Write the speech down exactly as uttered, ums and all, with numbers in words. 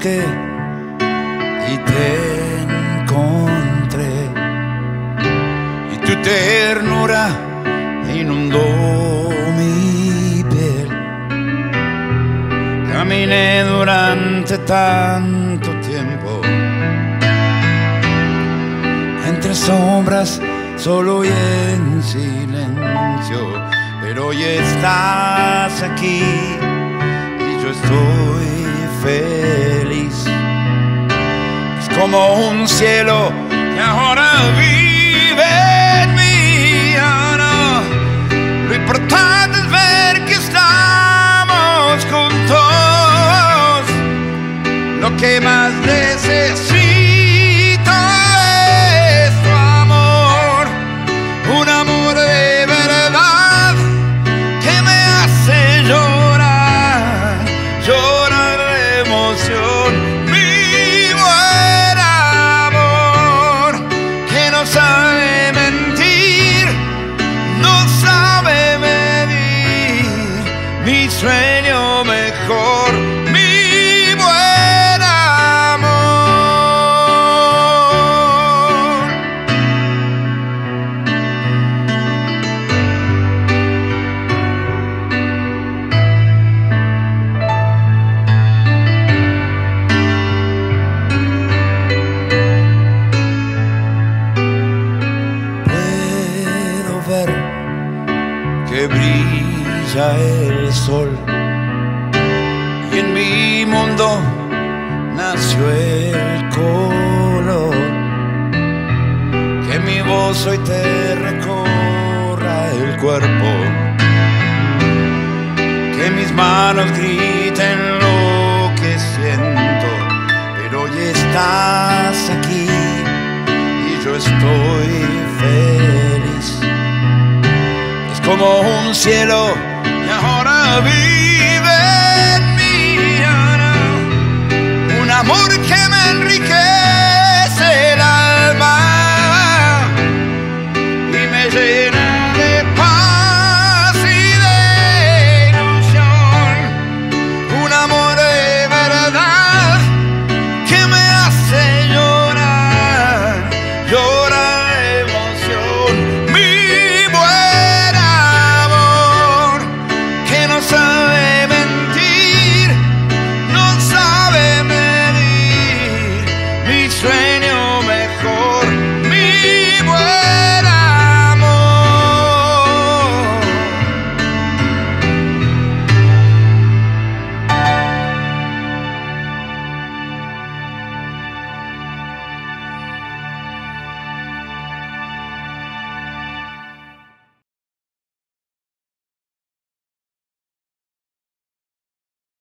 busqué y te encontré, y tu ternura inundó mi piel. Caminé durante tanto tiempo entre sombras, solo y en silencio, pero hoy estás aquí y yo estoy feliz. Es como un cielo que ahora vive en mí. Ahora, lo importante es ver que estamos juntos. Lo que más necesito es tu amor, un amor de verdad que me hace llorar, llorar de emoción. Mi buen amor, que no sabe mentir, no sabe medir mi sueño mejor. Mi buen amor. Puedo ver que brilla el sol y en mi mundo nació el color. Que mi voz hoy te recorra el cuerpo, que mis manos griten lo que siento, pero hoy estás aquí y yo estoy feliz. Es como un cielo que ahora vi.